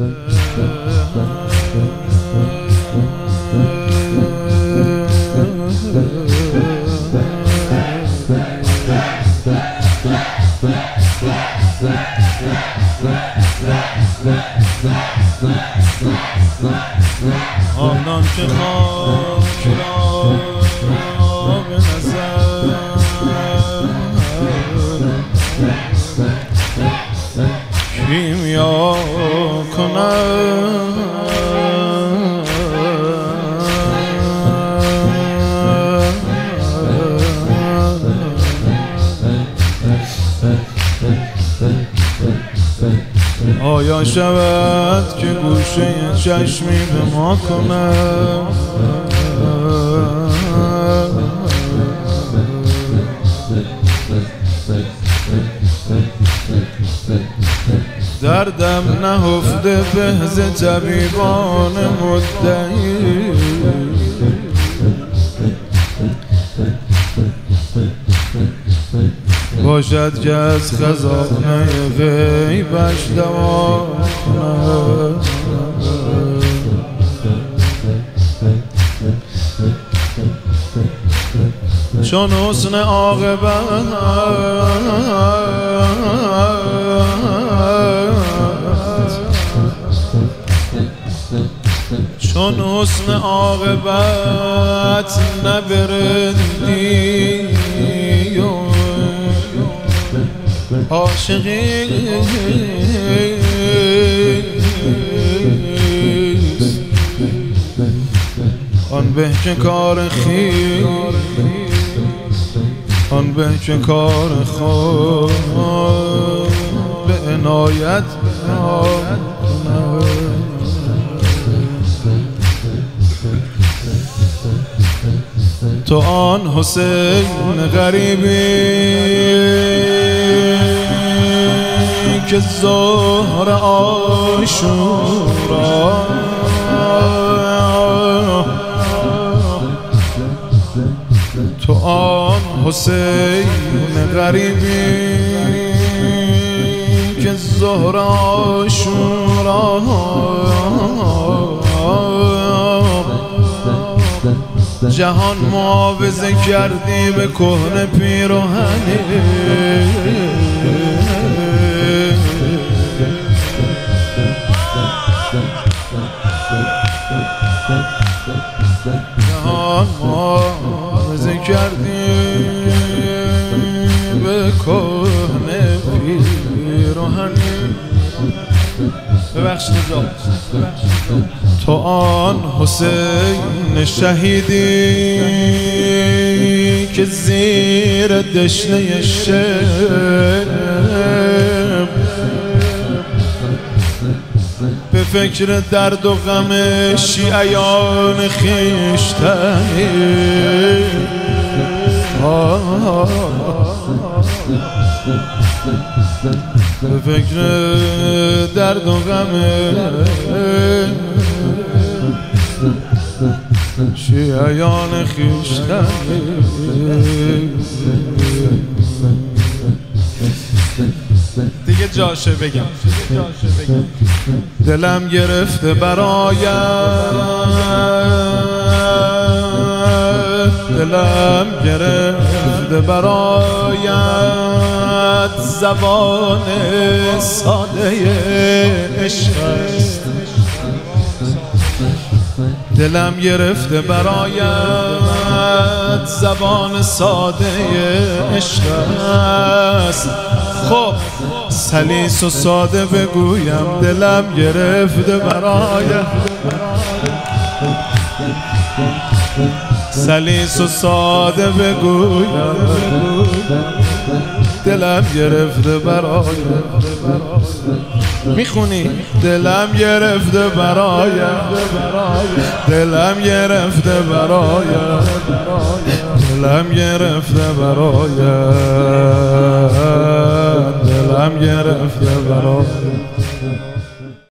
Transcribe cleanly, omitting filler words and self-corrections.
آنان که خاک را به نظر کیمیا کنند آیا شود که گوشه چشمی به ما کند دردم نهفته به ز طبیبان مدعی باشد که از خزانه غیبش دوا کند چون حسن عاقبت چون حسن عاقبت نبردی عاشقی آن به که کار خیر آن به که کار خود به عنایت تو آن حسین غریبی که ظهر عاشورا تو آن حسین غریبی که ظهر عاشورا جهان معاوضه کردی به کهنه پیراهنی جهان معاوضه کردی به کهنه پیراهنی ببخشید تو آن حسین شهیدی که زیر دشنه شب به فکر درد و غم شیعیان خویشتنی به فکر درد و غم شیعیان خویشتنی دیگه جاشه بگم دلم گرفته برایت دلم گرفته برایت زبان ساده عشق دلم گرفته برایت زبان ساده عشق است خب سلیس و ساده بگویم دلم گرفته برایت سلیس و ساده بگویم دلم گرفته برایت میخونی دلم گرفته برایت دلم گرفته برایت دلم گرفته برایت دلم گرفته برایت